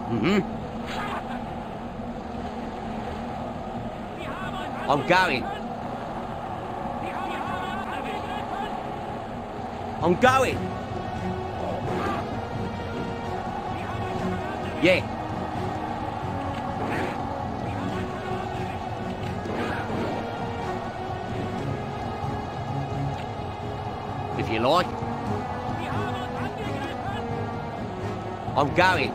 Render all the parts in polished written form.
Mm-hmm. I'm going. I'm going. Yeah. If you like. I'm going.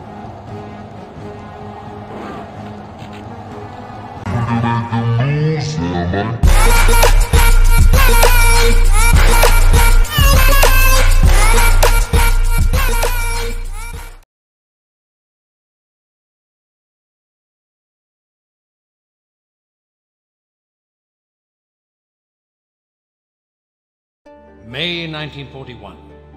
May 1941.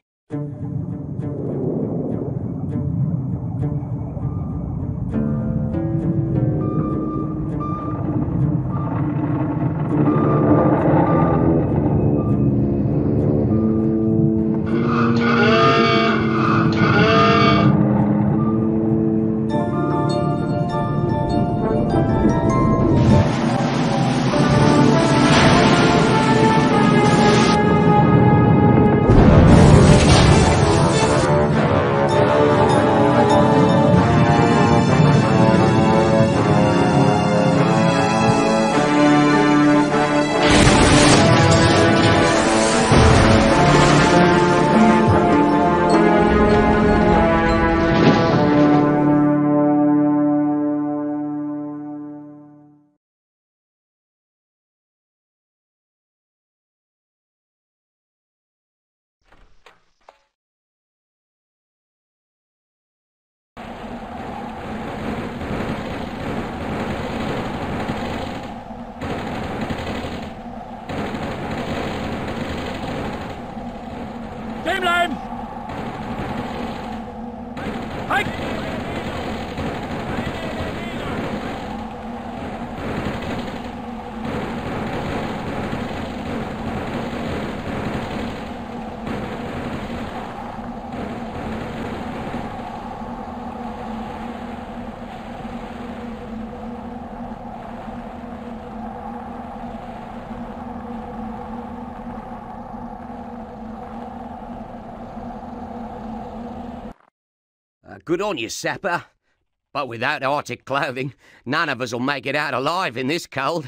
Good on you, sapper. But without Arctic clothing, none of us will make it out alive in this cold.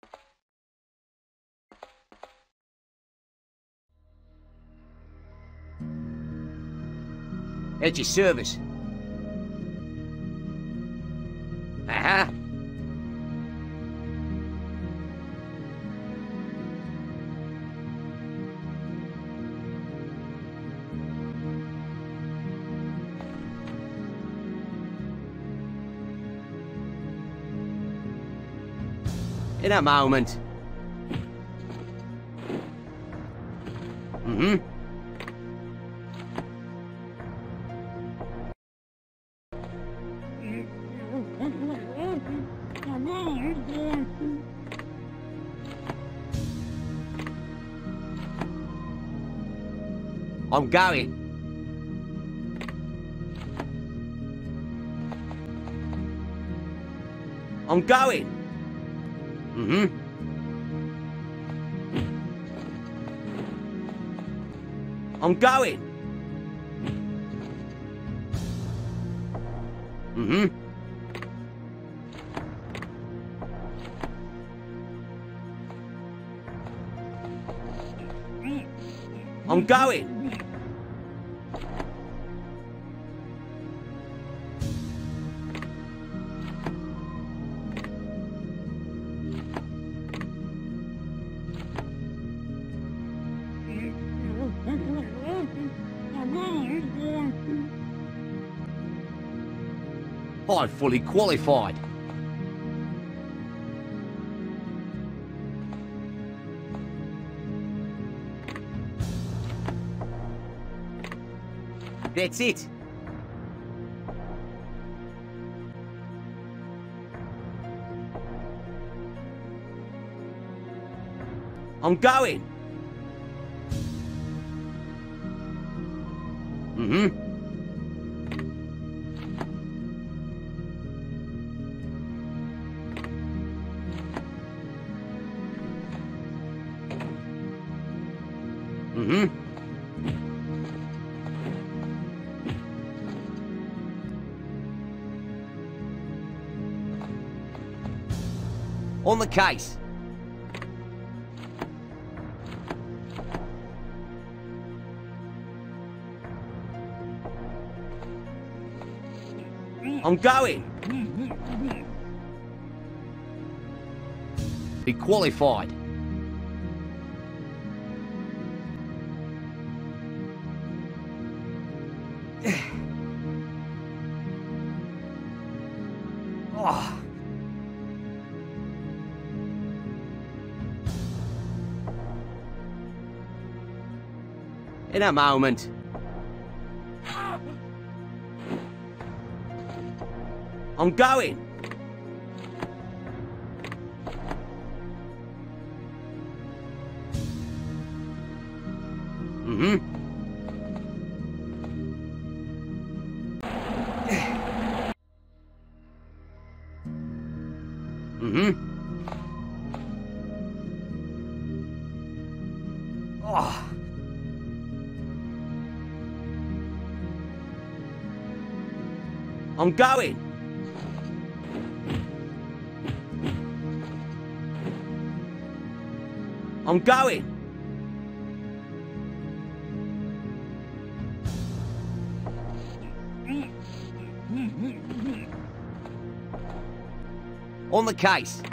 How's your service? Aha! In a moment. Mm-hmm. I'm going. I'm going. Mm-hmm. I'm going. Mm-hmm. I'm going. I'm fully qualified. That's it. I'm going. Mm-hmm. Mm-hmm. On the case. I'm going. Be qualified. Oh. In a moment. I'm going. Mm-hmm. Mm-hmm. Oh. I'm going. I'm going. On the case.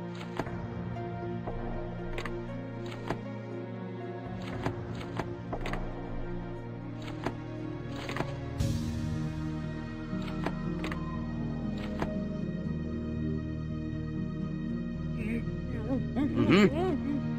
Mm-hmm.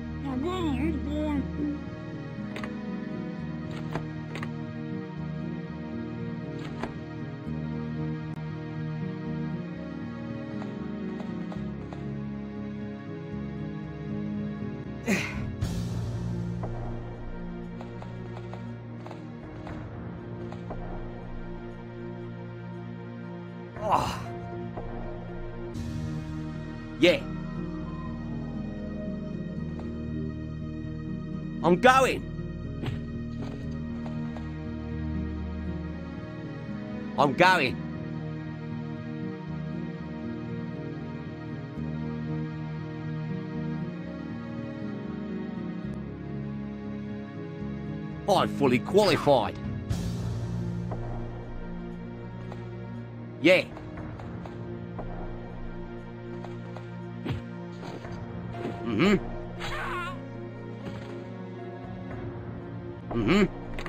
Oh. Yeah. I'm going. I'm going. I'm fully qualified. Yeah. Mm-hmm. Mm-hmm.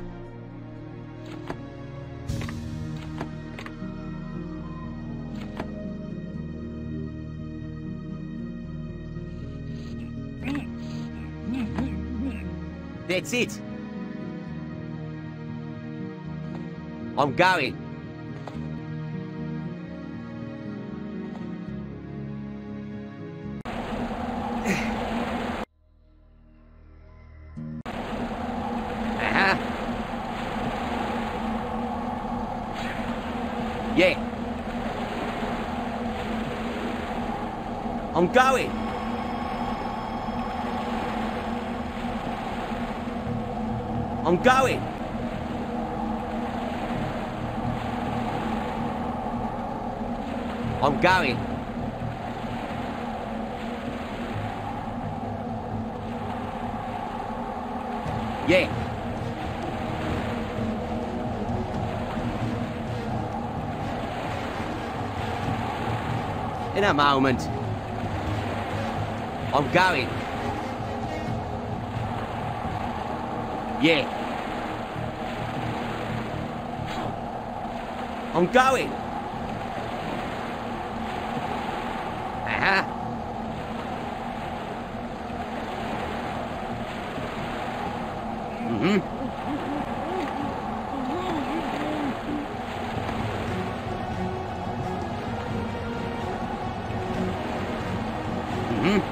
That's it. I'm going. Yeah. I'm going. I'm going. I'm going. Yeah. In a moment. I'm going. Yeah. I'm going. Mm-hmm. Mm-hmm.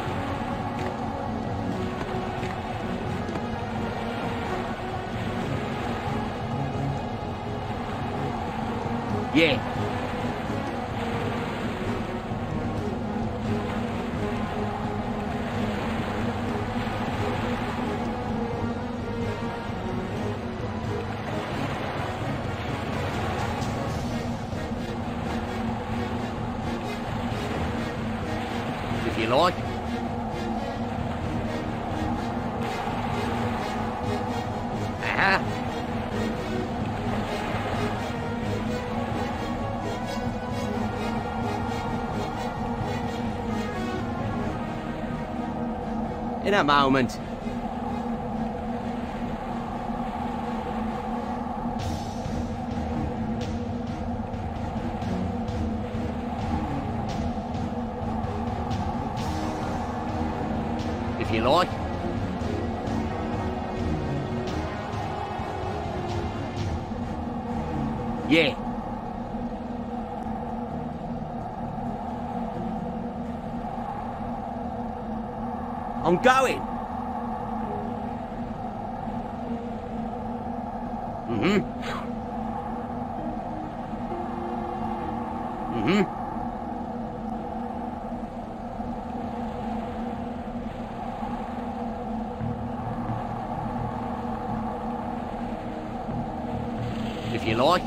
Yeah. If you like. Aha. In a moment. If you like. Yeah. I'm going. Mm-hmm. Mm-hmm. If you like.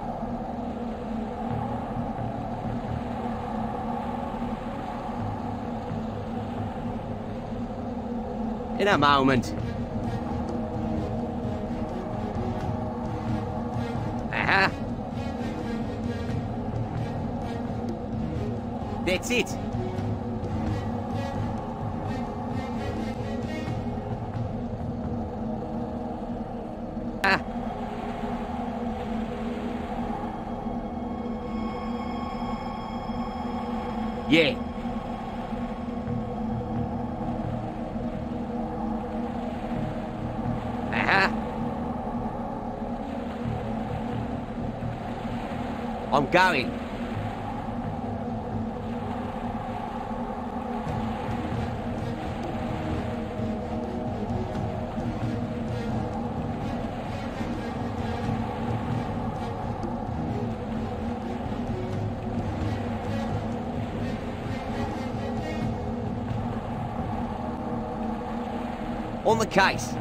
In a moment. Aha. That's it. Ah. Yeah. Aha. I'm going. On the case.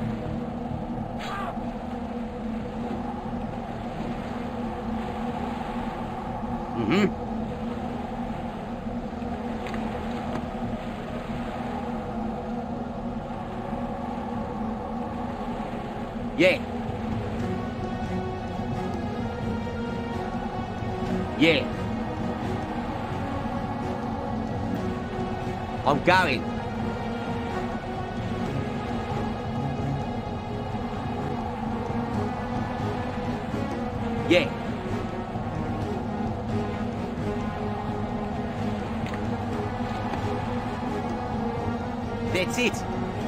Mm-hmm. Yeah. Yeah. I'm going. Yeah. That's it.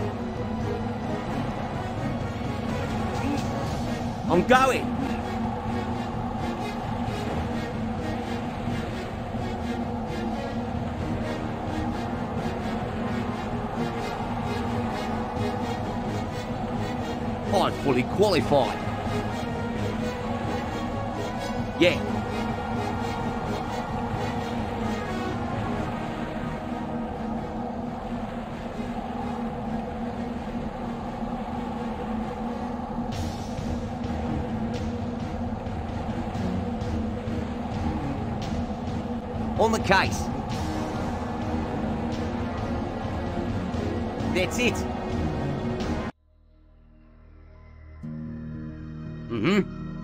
I'm going. I'm fully qualified. Yeah. On the case. That's it. Mm-hmm.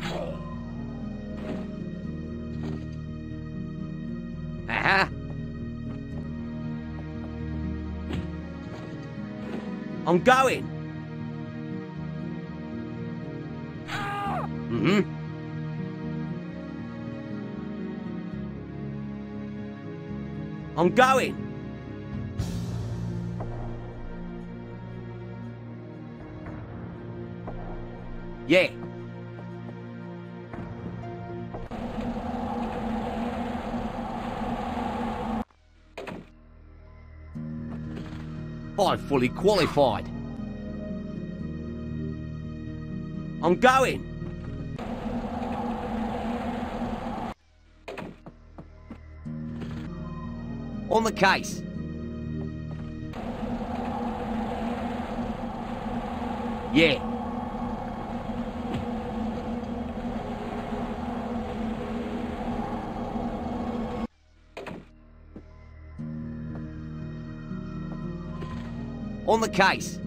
Aha. I'm going. Mm-hmm. I'm going. Yeah. I'm fully qualified. I'm going. On the case. Yeah. On the case.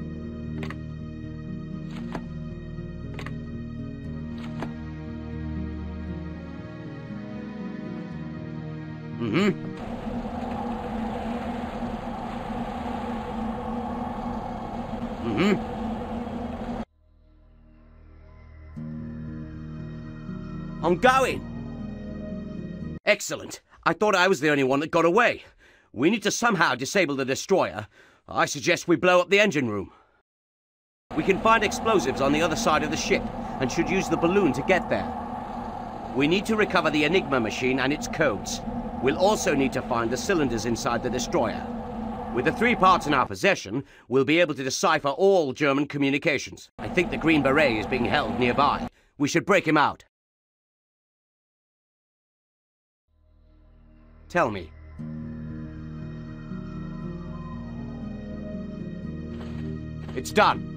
I'm going. Excellent. I thought I was the only one that got away. We need to somehow disable the destroyer. I suggest we blow up the engine room. We can find explosives on the other side of the ship and should use the balloon to get there. We need to recover the Enigma machine and its codes. We'll also need to find the cylinders inside the destroyer. With the 3 parts in our possession, we'll be able to decipher all German communications. I think the Green Beret is being held nearby. We should break him out. Tell me. It's done.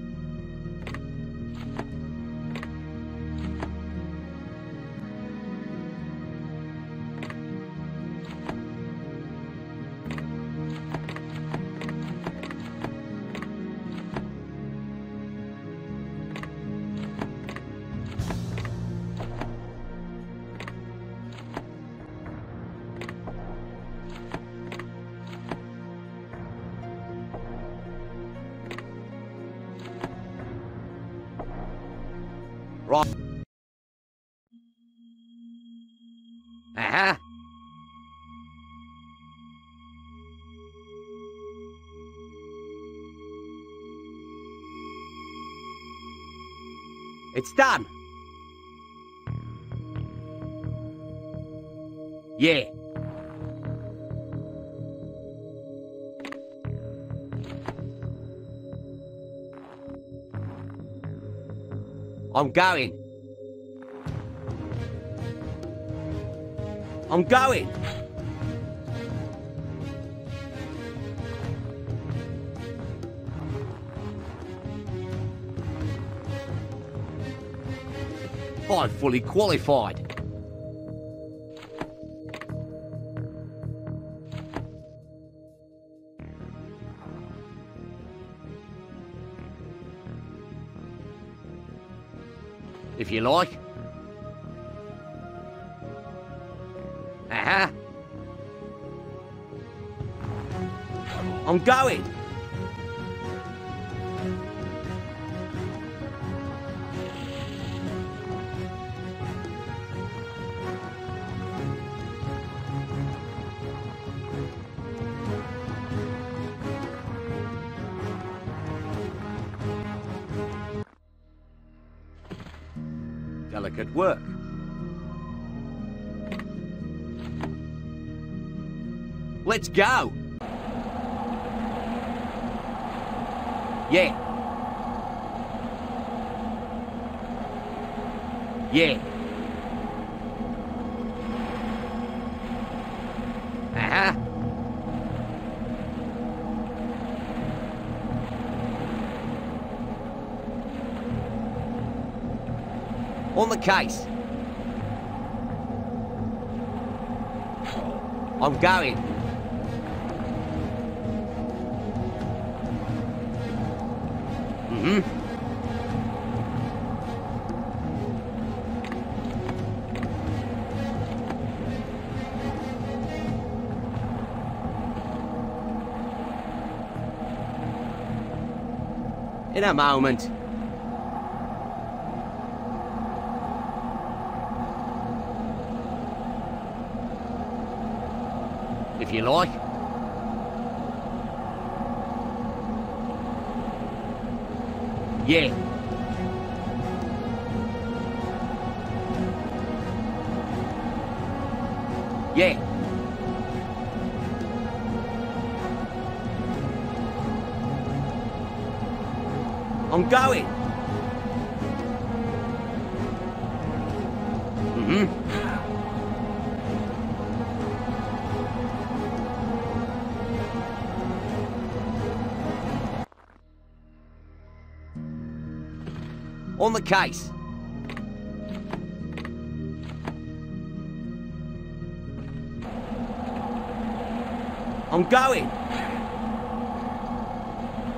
Right. Uh-huh. It's done. Yeah. I'm going. I'm going. I'm fully qualified. If you like. Uh-huh. I'm going. Delicate work. Let's go! Yeah. Yeah. Uh-huh. On the case. I'm going. Mm-hmm. In a moment. If you like. Yeah. Yeah. I'm going. Mm-hmm. On the case. I'm going.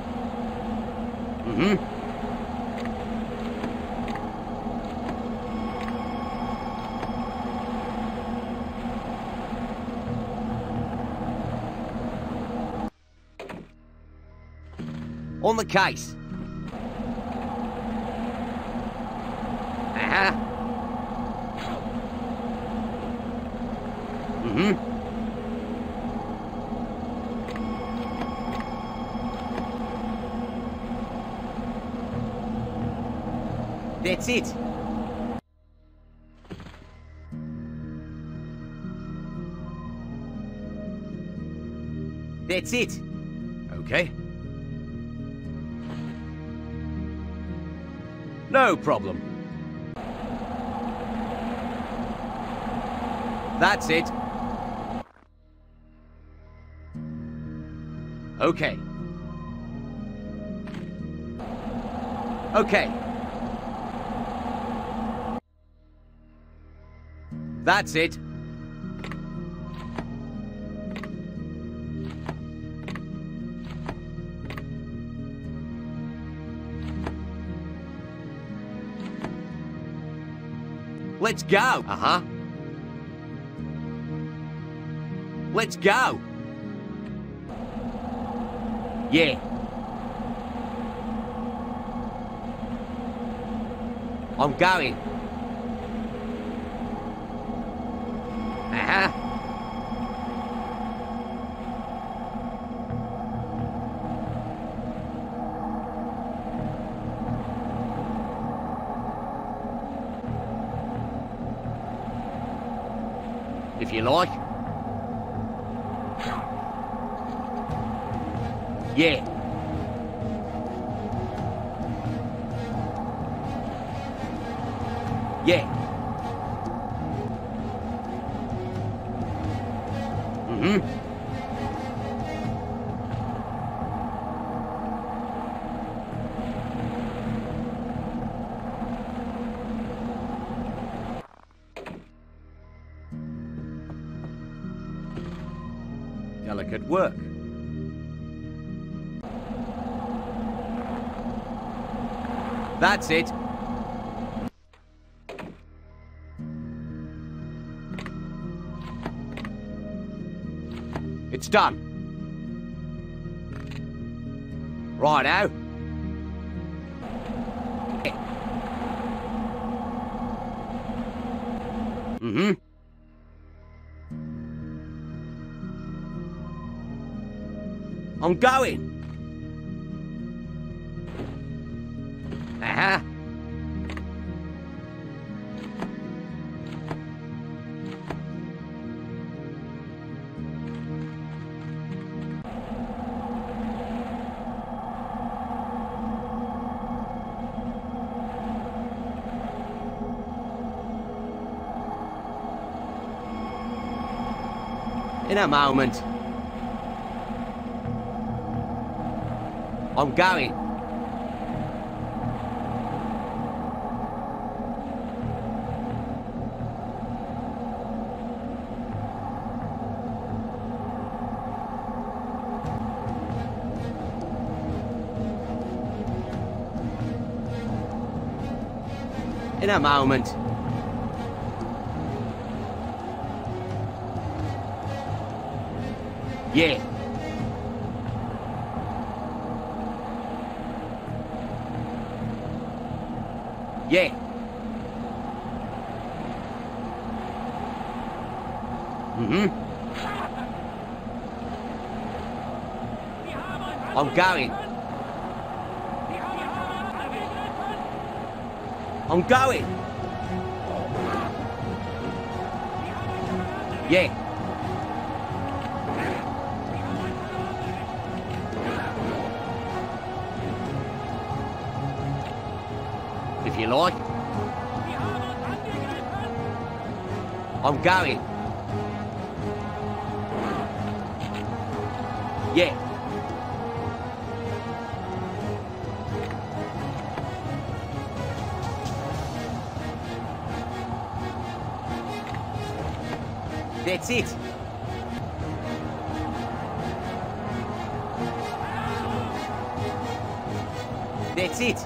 Mm-hmm. On the case. Uh-huh. Mm-hmm. That's it. That's it. Okay. No problem. That's it. Okay. Okay. That's it. Let's go. Uh-huh. Let's go. Yeah. I'm going. Uh-huh. If you like. Yeah. Yeah. Mm-hmm. Delicate work. That's it. It's done. Righto. Mm-hmm. I'm going. Uh-huh. In a moment. I'm going. In a moment. Yeah. Yeah. Mm-hmm. I'm going. I'm going. Yeah. If you like. I'm going. Yeah. That's it. That's it.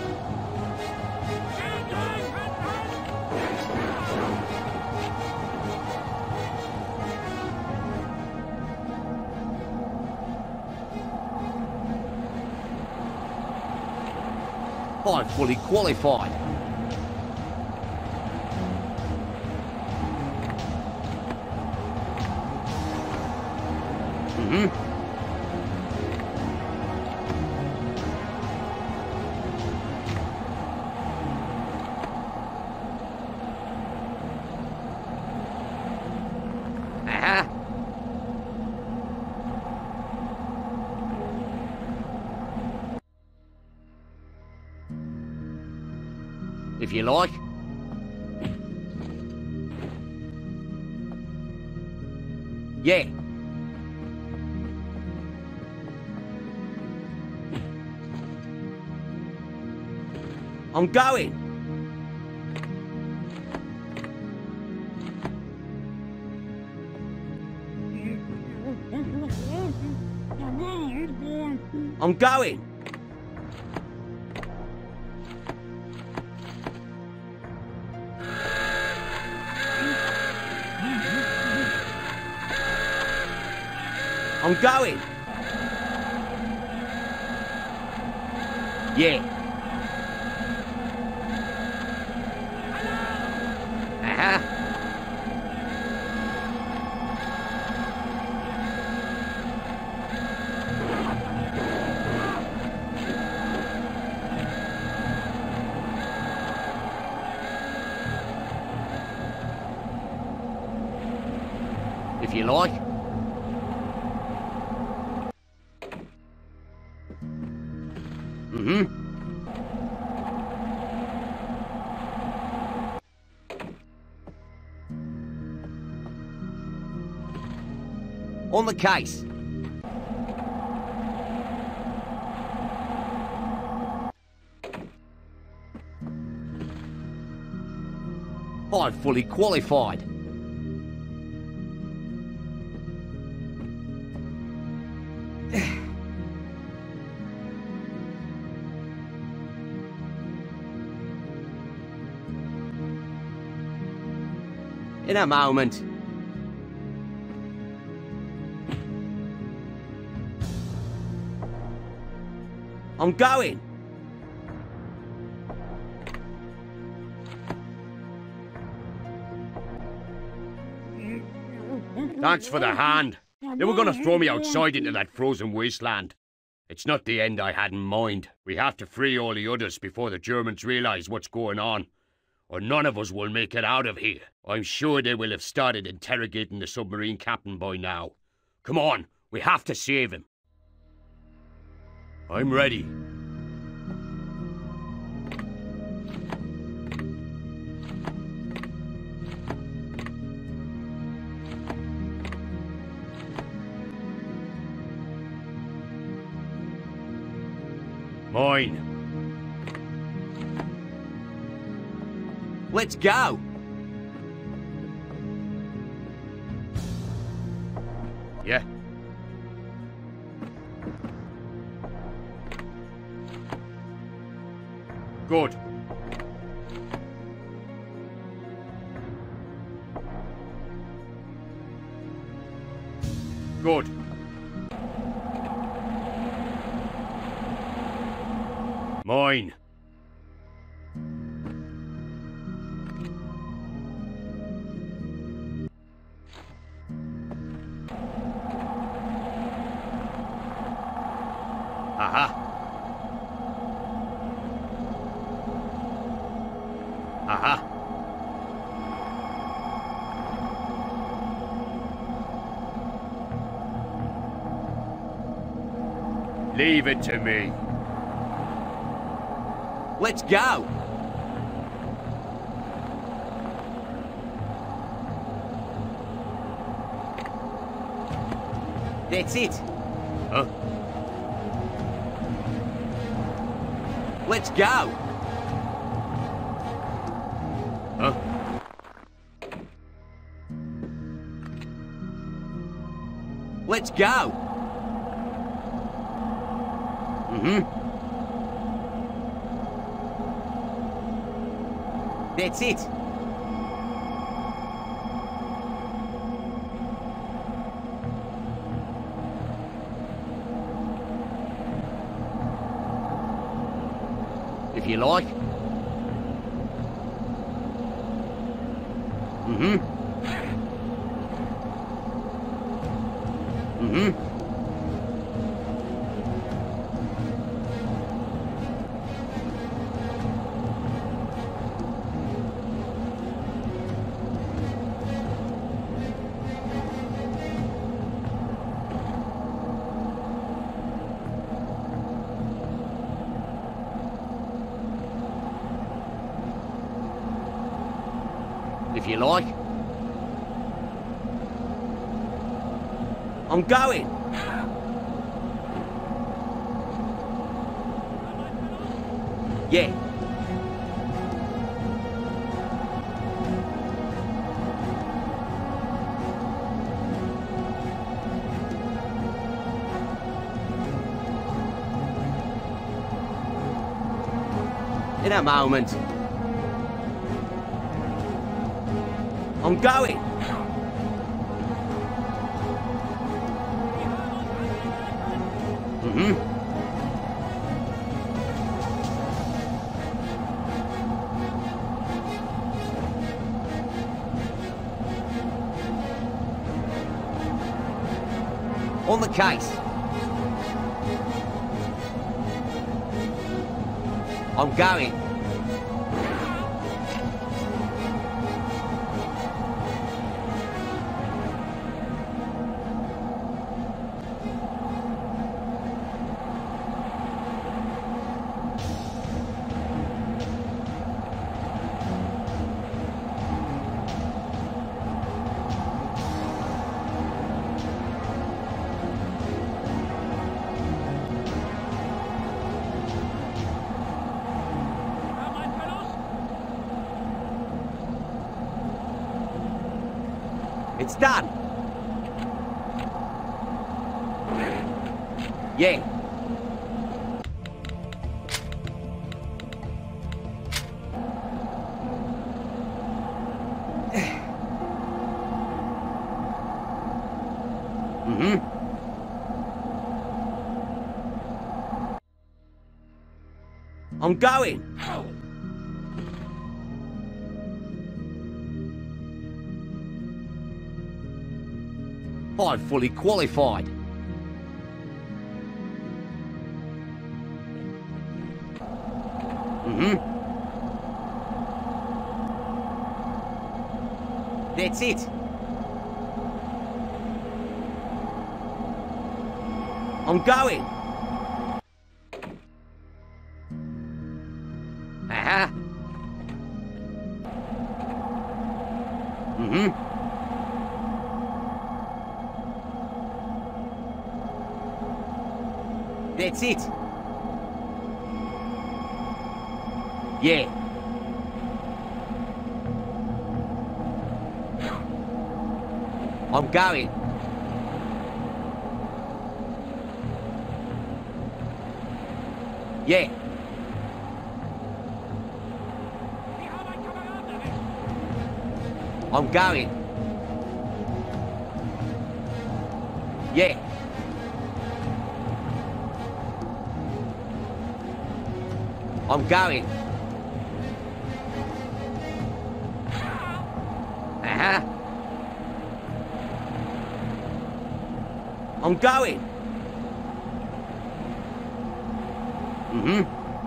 I'm fully qualified. Aha. If you like. Yeah. I'm going. I'm going. I'm going. Yeah. Aha. If you like. On the case. I'm fully qualified. In a moment. I'm going. Thanks for the hand. They were going to throw me outside into that frozen wasteland. It's not the end I had in mind. We have to free all the others before the Germans realise what's going on, or none of us will make it out of here. I'm sure they will have started interrogating the submarine captain by now. Come on, we have to save him. I'm ready. Mine. Let's go. Yeah. Good. Good. Mine. Aha. Aha. Leave it to me. Let's go. That's it. Huh? Let's go. Huh? Let's go. That's it. If you like. Mm-hmm. Mm-hmm. If you like. I'm going. Yeah. In a moment. I'm going. Mm-hmm. On the case. I'm going. It's done. Yeah. Mm-hmm. I'm going. I'm fully qualified. Mm-hmm. That's it. I'm going. Aha. Mm-hmm. That's it. Yeah. I'm going. Yeah. I'm going. Yeah. I'm going. Uh-huh. I'm going. Mm-hmm.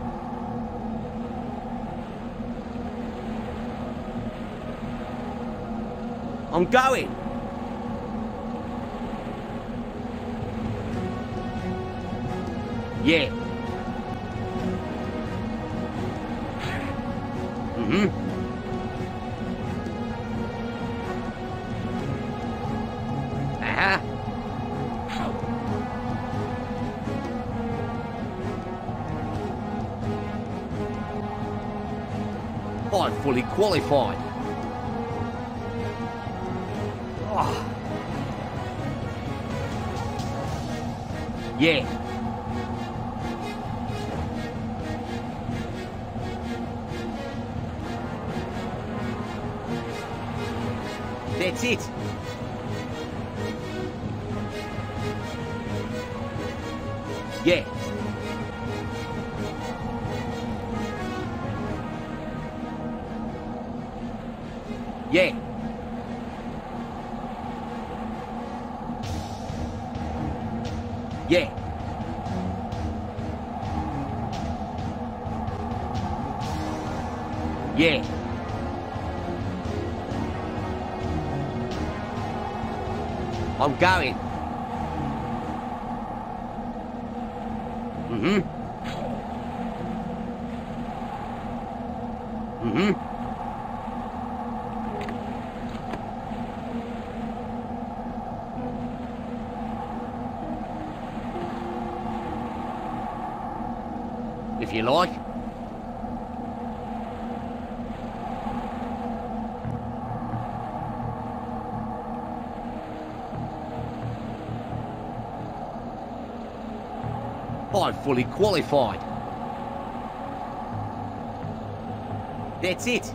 I'm going. Yeah. Mm-hmm. Uh-huh. I'm fully qualified. Oh. Yeah. That's it. Yeah. Yeah. Yeah. Yeah. I'm going. Mm-hmm. Mm-hmm. If you like. I'm fully qualified. That's it.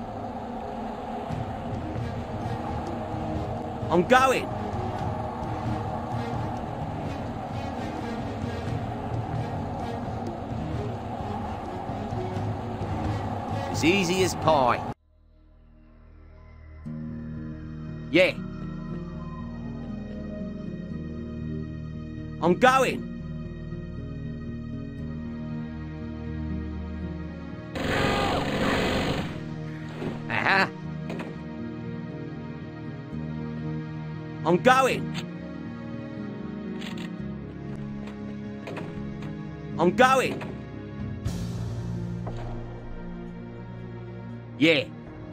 I'm going. As easy as pie. Yeah. I'm going. Uh-huh. I'm going. I'm going. Yeah.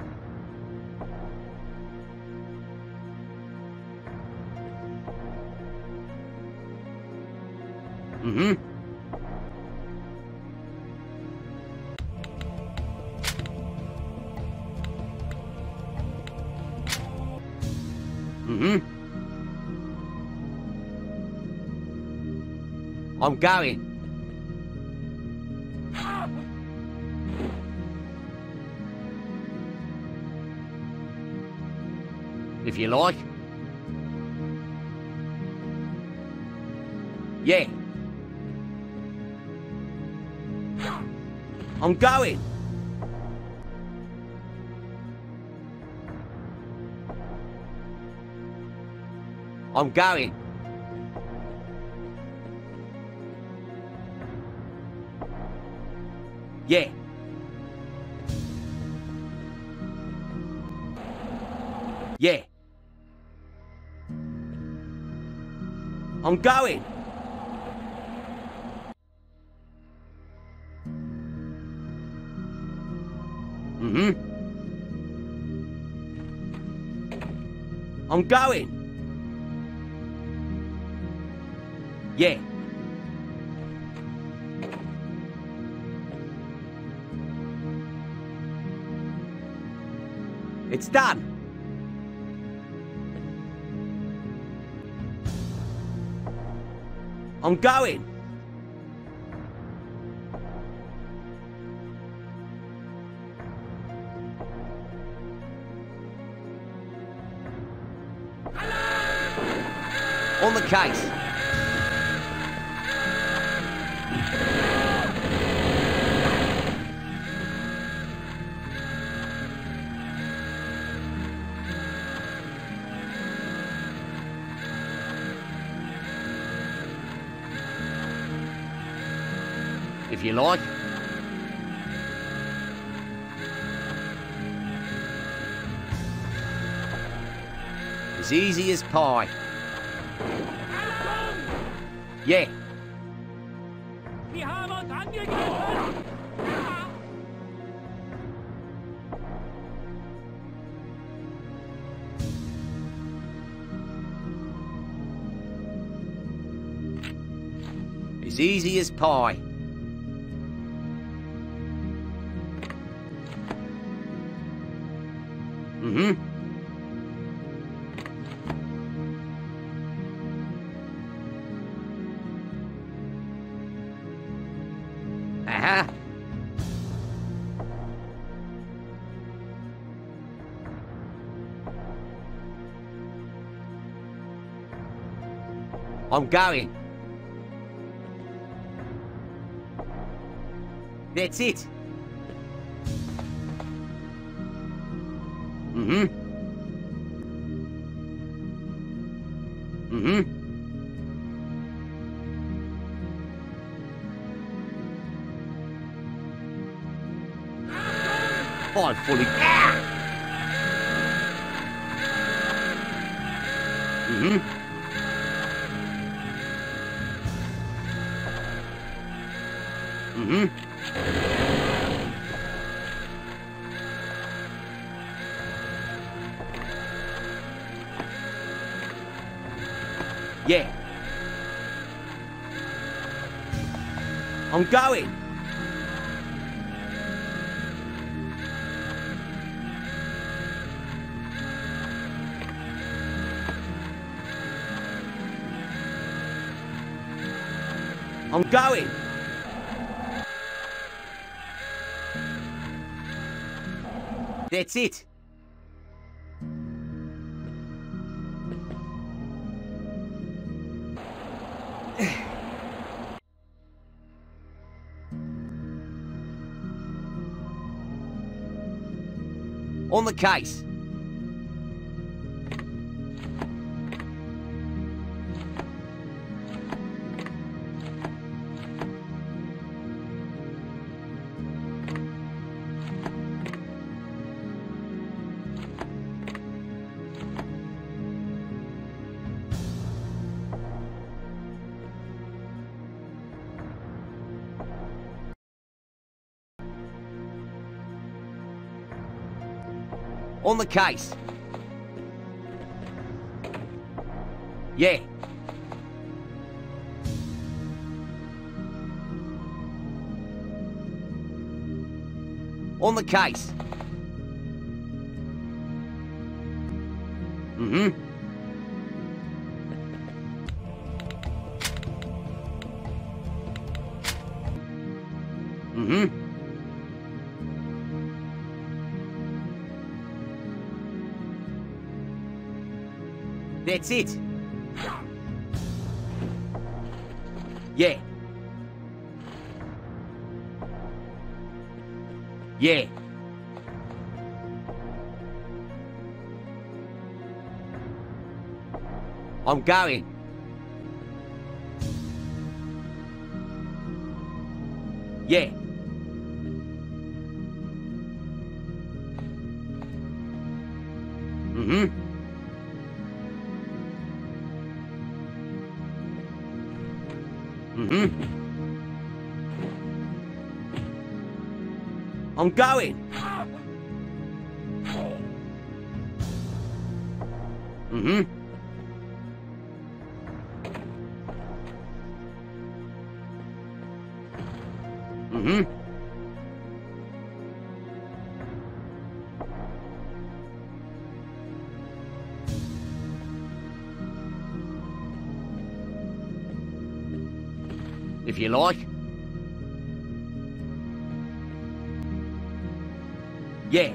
Mm-hmm. Mm-hmm. I'm going. If you like. Yeah. I'm going. I'm going. Yeah. Yeah. I'm going. Mm-hmm. I'm going. Yeah. It's done. I'm going. On the case. If you like. As easy as pie. Yeah. As easy as pie. Mm-hmm. Uh-huh. I'm going. That's it. Mm-hmm. Mm-hmm. I'm fully... Mm-hmm. Mm-hmm. Yeah. I'm going. I'm going. That's it. On the case. On the case. Yeah. On the case. Mm-hmm. Mm-hmm. That's it. Yeah. Yeah. I'm going. Yeah. Mm-hmm. Mm-hmm. I'm going. Mm-hmm. Mm-hmm. If you like. Yeah.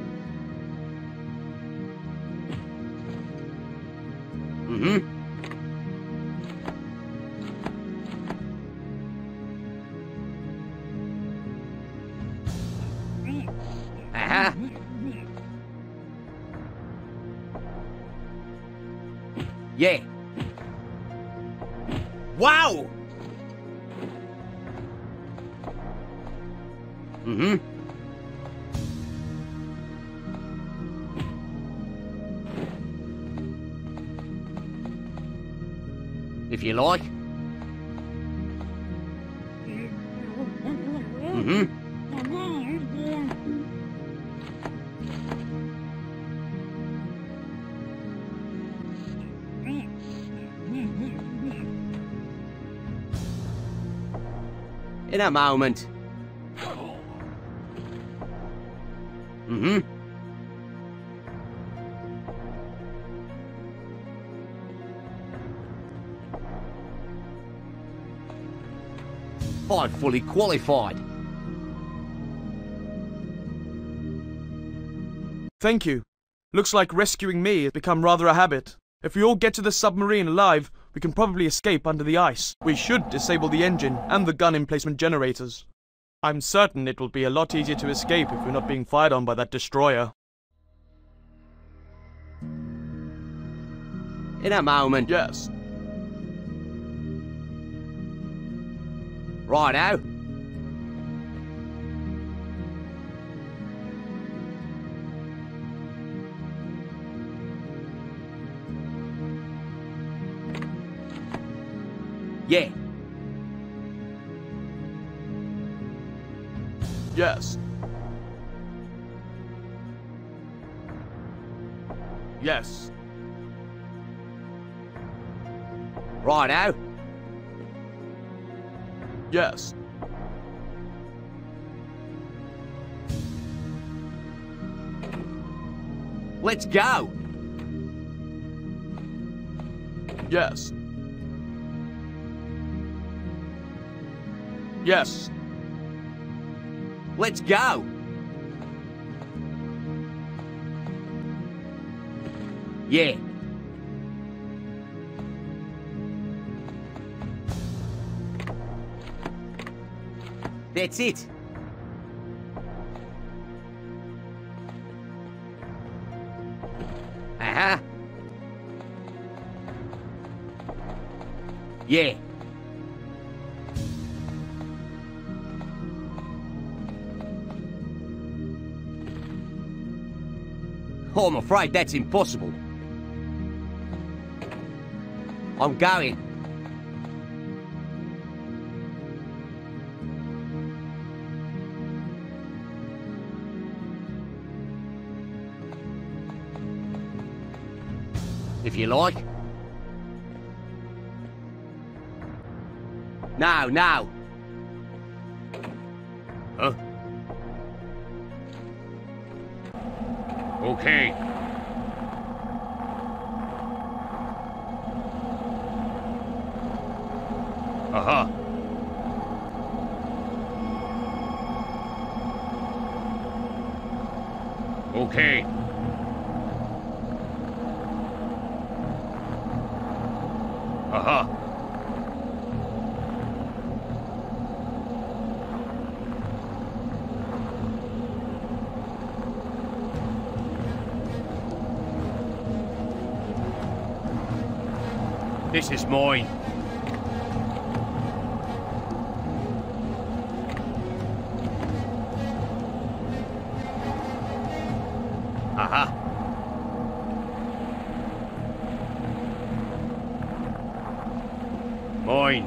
Mm-hmm. Uh-huh. Yeah. Wow! Mm-hmm. If you like. Mm-hmm. In a moment. Mm-hmm. I'm fully qualified. Thank you. Looks like rescuing me has become rather a habit. If we all get to the submarine alive, We can probably escape under the ice. We should disable the engine and the gun emplacement generators. I'm certain it will be a lot easier to escape if we're not being fired on by that destroyer. In a moment. Yes. Righto. Yeah. Yes. Yes. Righto. Yes. Let's go. Yes. Yes. Let's go. Yeah. That's it. Uh-huh. Yeah. Oh, I'm afraid that's impossible. I'm going. If you like. No, no. Huh? Okay. Aha. Okay. Aha. This is mine. Aha. Mine.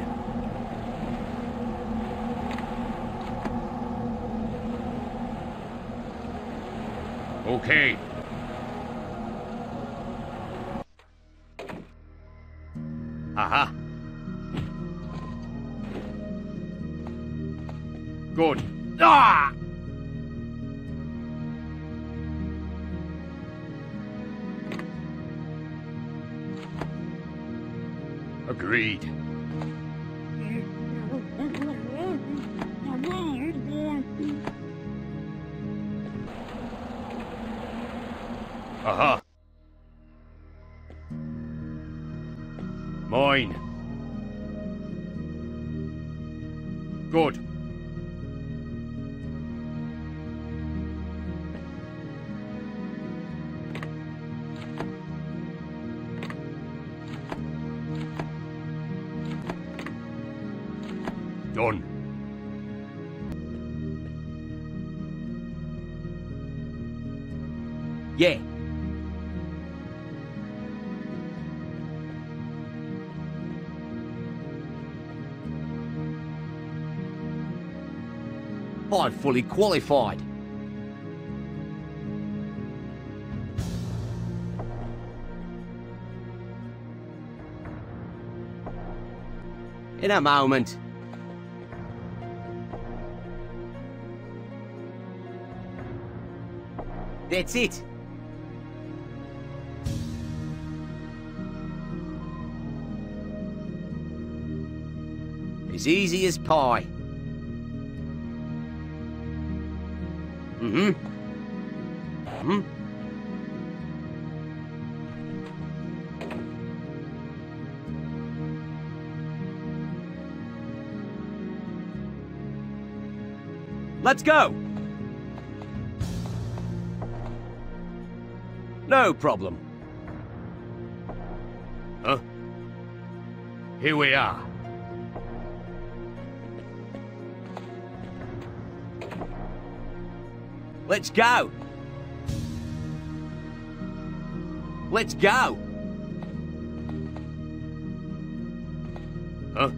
Okay. Aha. Good. Ah! Agreed. Aha. Mine. Good. Done. Yeah. I'm fully qualified. In a moment. That's it. As easy as pie. Let's go! No problem. Huh? Here we are. Let's go! Let's go! Huh?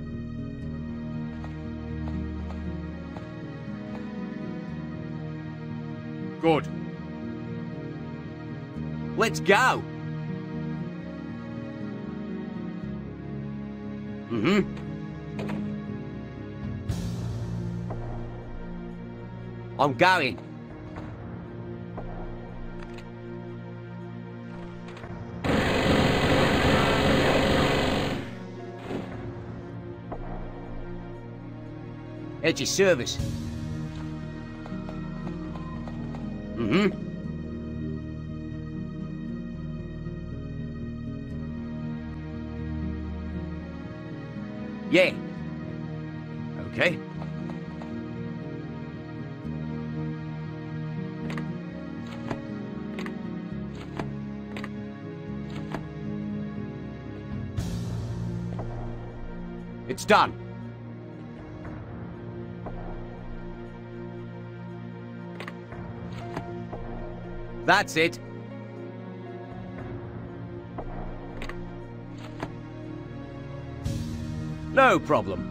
Good. Let's go! Mm-hmm. I'm going. At your service. Mm-hmm. Yeah. Okay. It's done. That's it. No problem.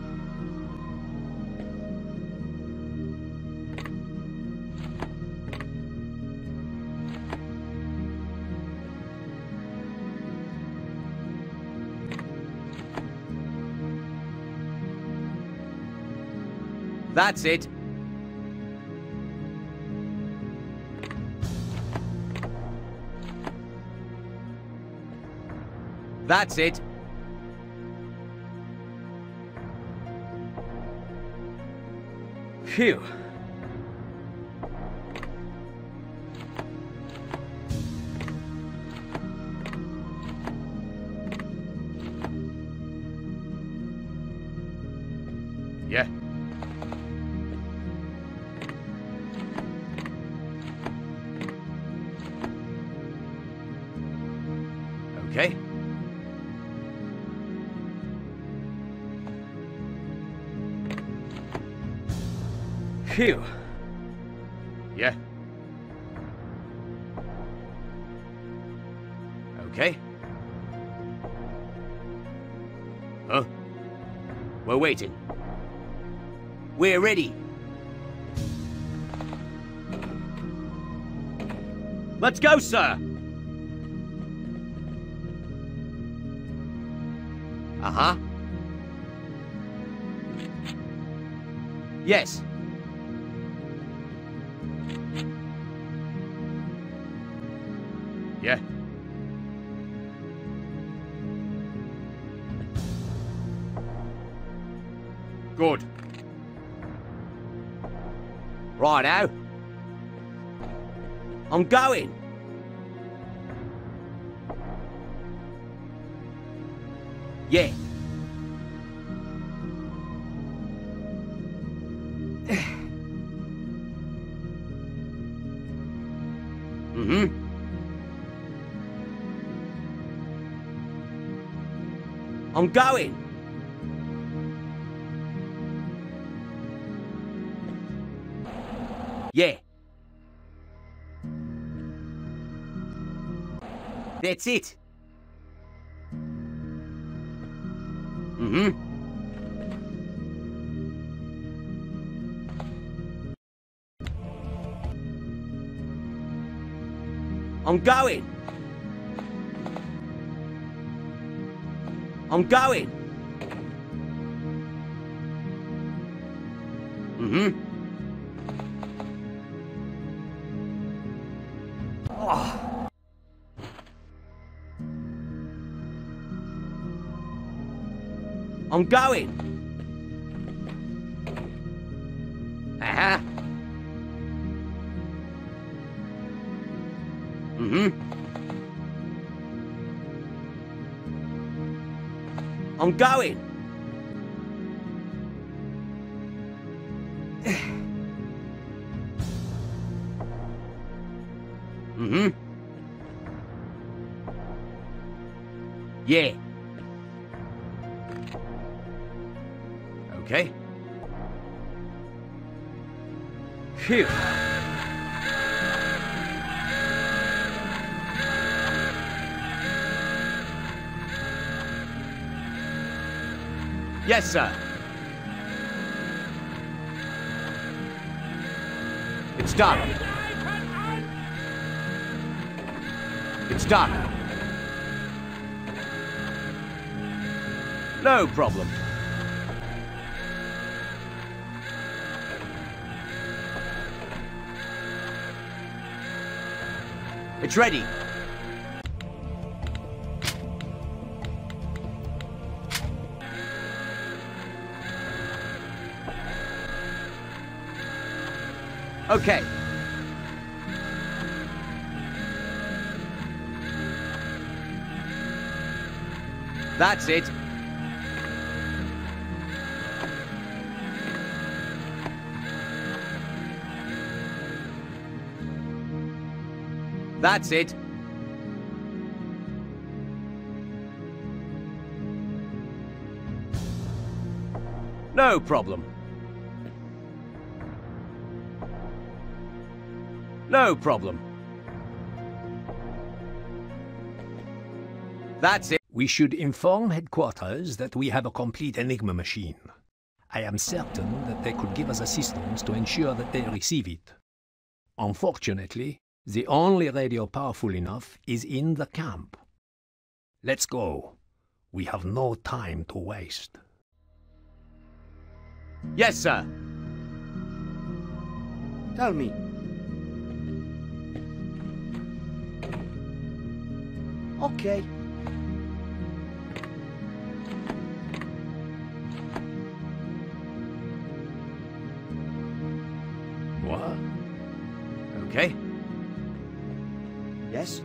That's it. That's it. Phew. Yeah. Okay. Phew. Yeah. Okay. Huh? We're waiting. We're ready. Let's go, sir. Uh-huh. Yes. Yeah. Good. Righto. I'm going. Yeah. Mm-hmm. I'm going. Yeah. That's it. Mm-hmm. I'm going. I'm going. Mm-hmm. Oh. I'm going. Uh-huh. Mm-hmm. I'm going. Yeah. Okay. Phew. Yes, sir. It's done. It's done. No problem. It's ready. Okay. That's it. That's it. No problem. No problem. That's it. We should inform headquarters that we have a complete Enigma machine. I am certain that they could give us assistance to ensure that they receive it. Unfortunately, the only radio powerful enough is in the camp. Let's go. We have no time to waste. Yes, sir. Tell me. Okay. What? Okay. Yes?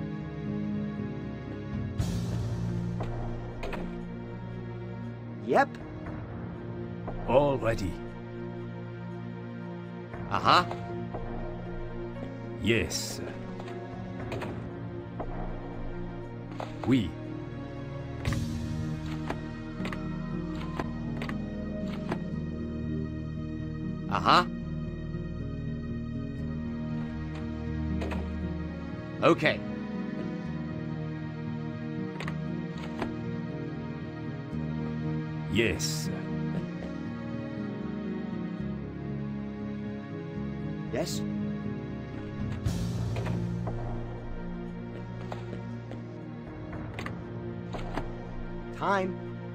Yep. All ready. Uh-huh. Yes. Oui. Uh-huh. Okay. Yes. Yes? Time.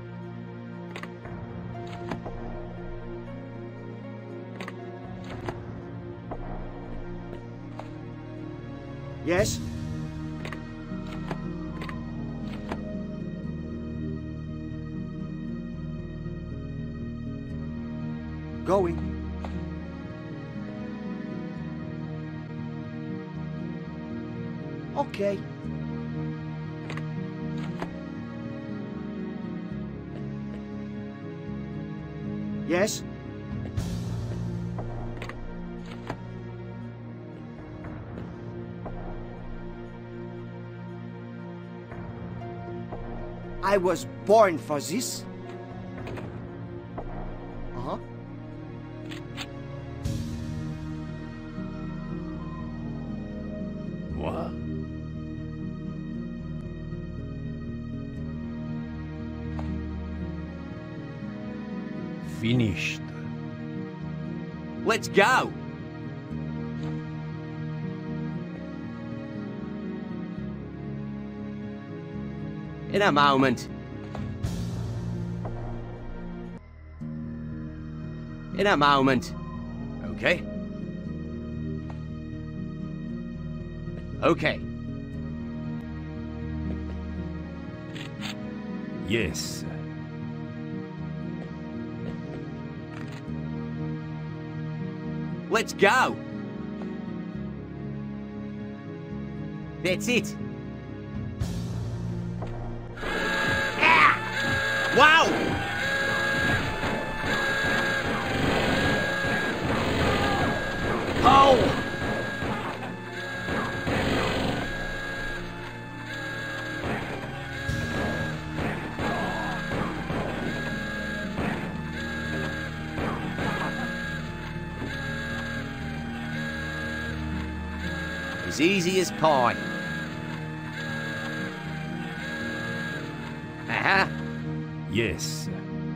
Yes? Going. Okay. Yes? I was born for this. Uh-huh. What? Finished. Let's go. In a moment. In a moment. Okay. Okay. Yes. Let's go. That's it. Ah! Wow! Oh! as easy as pie. Aha! Yes.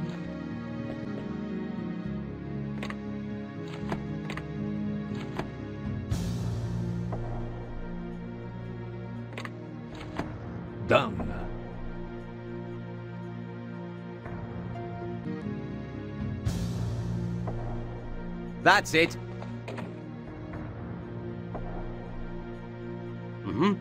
Done. That's it. Mm-hmm.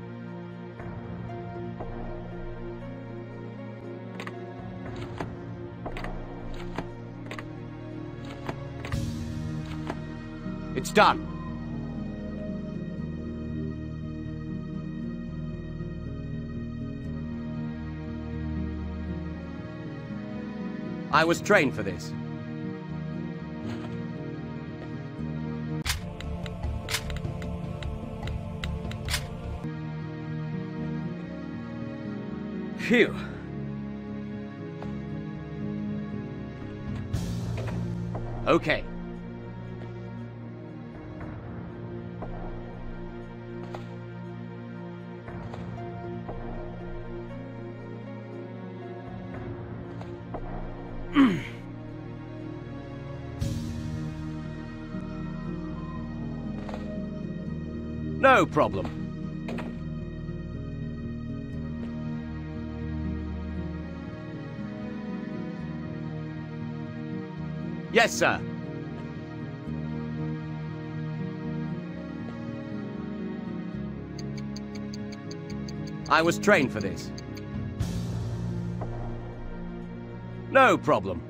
It's done. I was trained for this. Phew. Okay. No problem. Yes, sir. I was trained for this. No problem.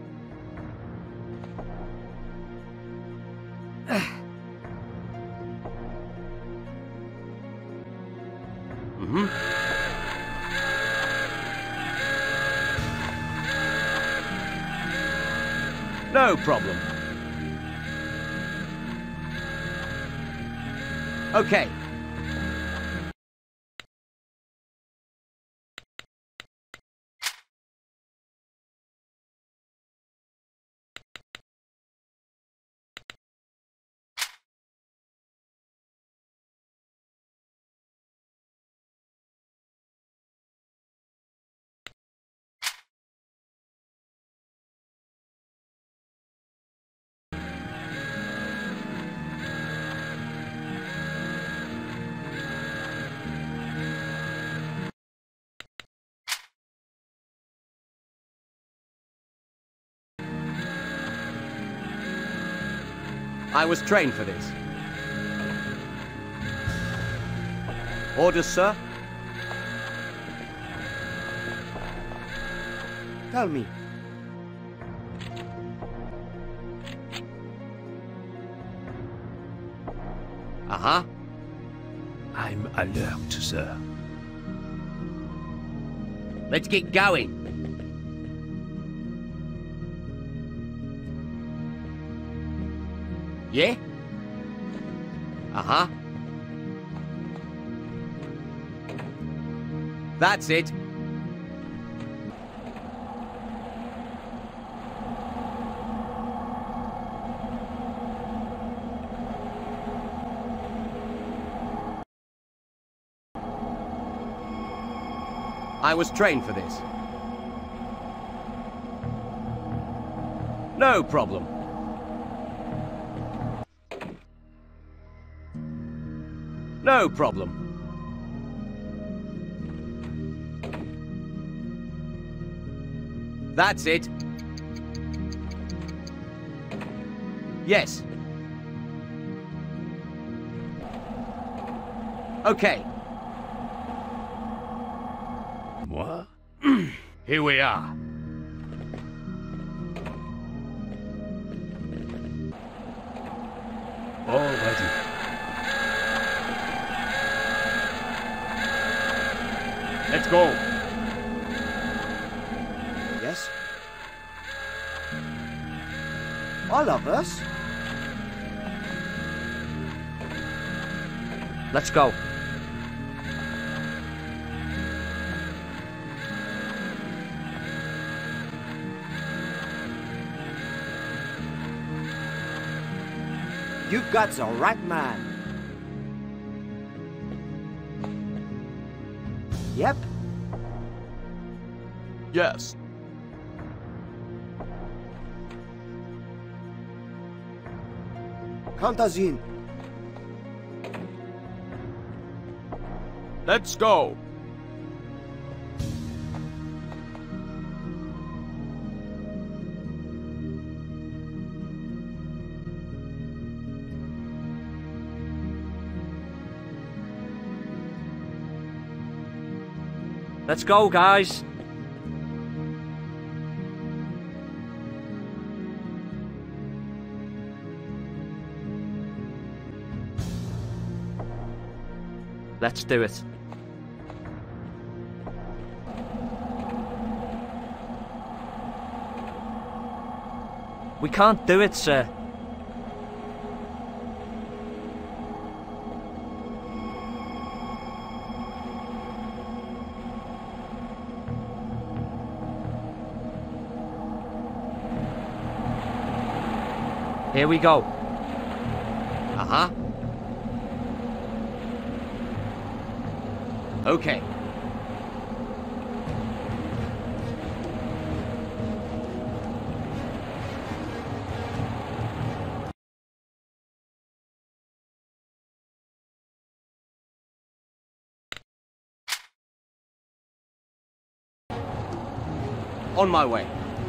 Mm-hmm. No problem. Okay. I was trained for this. Orders, sir? Tell me. Uh-huh. I'm alert, sir. Let's get going. Yeah? Uh-huh. That's it. I was trained for this. No problem. No problem. That's it. Yes. Okay. Moi? Here we are. Already. Let's go. Yes? All of us? Let's go. You got the right man. Yep. Yes. Count us in. Let's go. Let's go, guys. Let's do it. We can't do it, sir. Here we go. Uh-huh. Okay. On my way.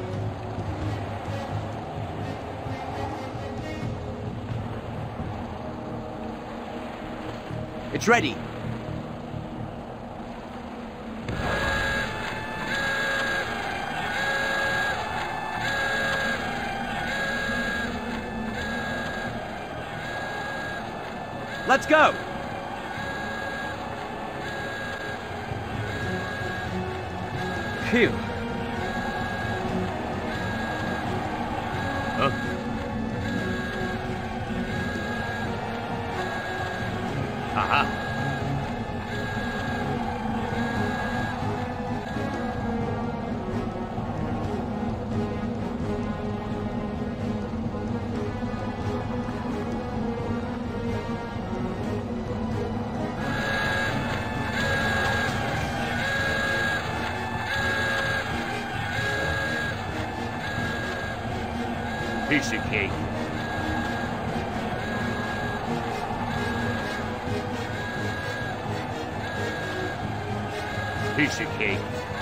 It's ready. Let's go. Phew. Huh? Aha. Piece of cake. Piece of cake.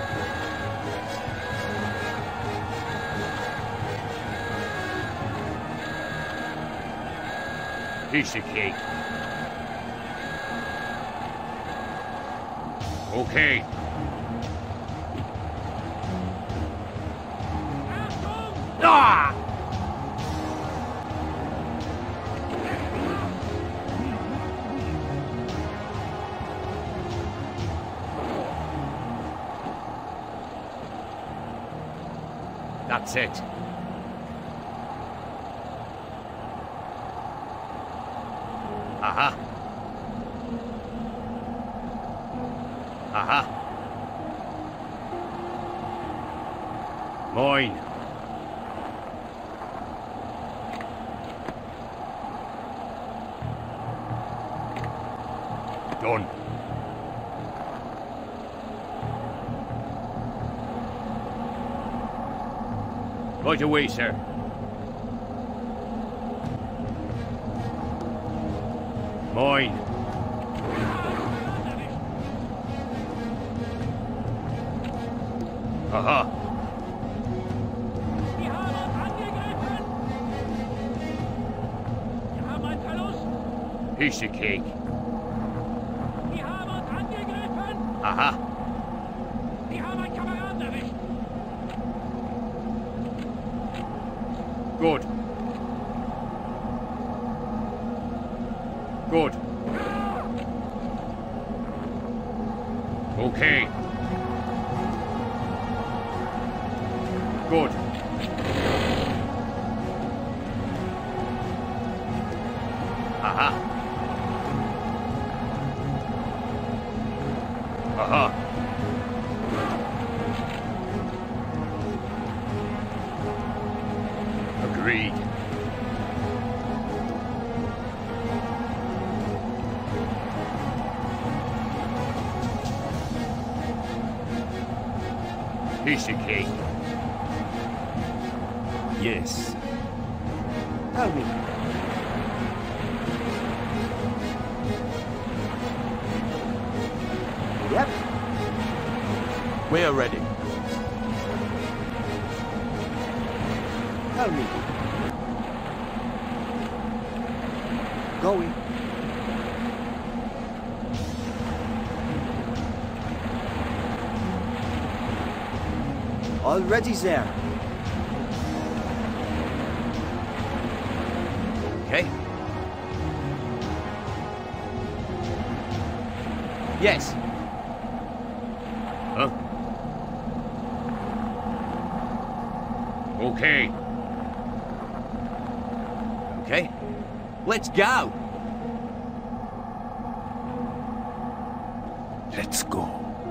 Piece of cake. Okay. Ah! That's it. Aha. Aha. Mine. Done. Right away, sir. Mine. Aha. Die haben uns angegriffen! Wir haben einen Verlust! Piece of cake. Die haben uns angegriffen! Aha. Die haben einen Kameraden erwischt! Good. Good. Okay. Good. Aha. Aha. Agreed. this the key? Yes. Tell me. Yep. We're ready. Tell me. Going. Already there. Okay. Yes. Huh? Okay. Okay. Let's go. Let's go.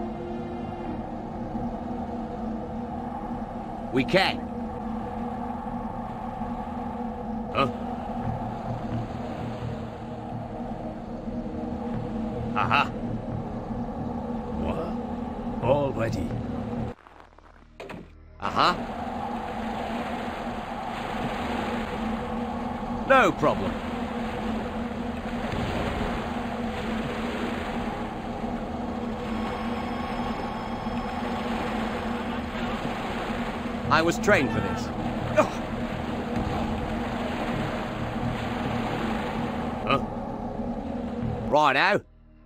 We can. Huh? Aha. What? All ready. Uh-huh. No problem. I was trained for this. Huh? Righto.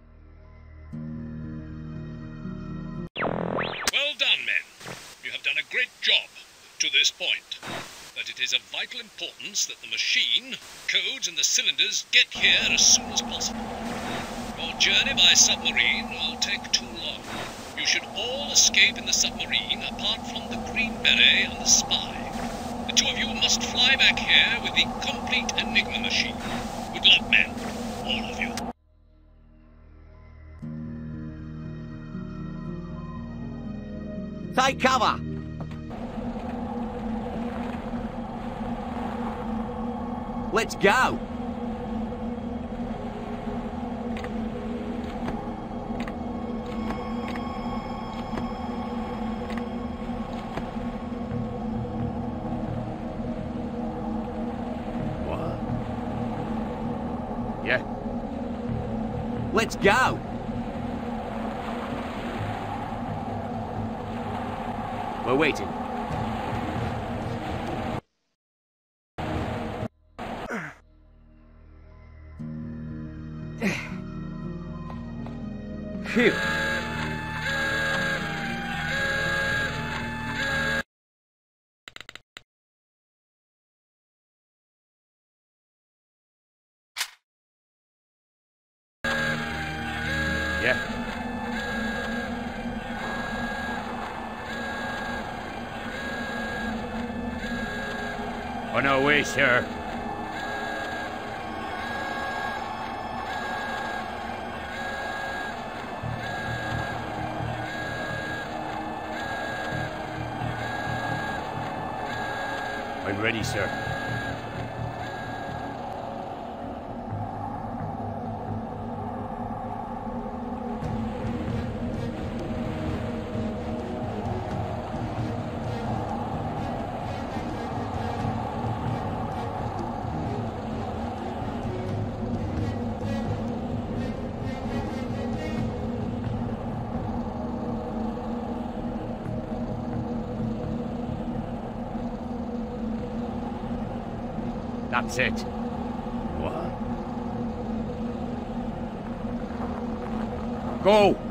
Well done, men. You have done a great job to this point. But it is of vital importance that the machine, codes and the cylinders get here as soon as possible. Your journey by submarine will take too long. You should all escape in the submarine apart from the Green Beret and the spy. The two of you must fly back here with the complete Enigma machine. Good luck, men. All of you. Take cover! Let's go! What? Yeah. Let's go! We're waiting. Phew. Yeah. On our way, sir. I'm ready, sir. That's it. What? Go!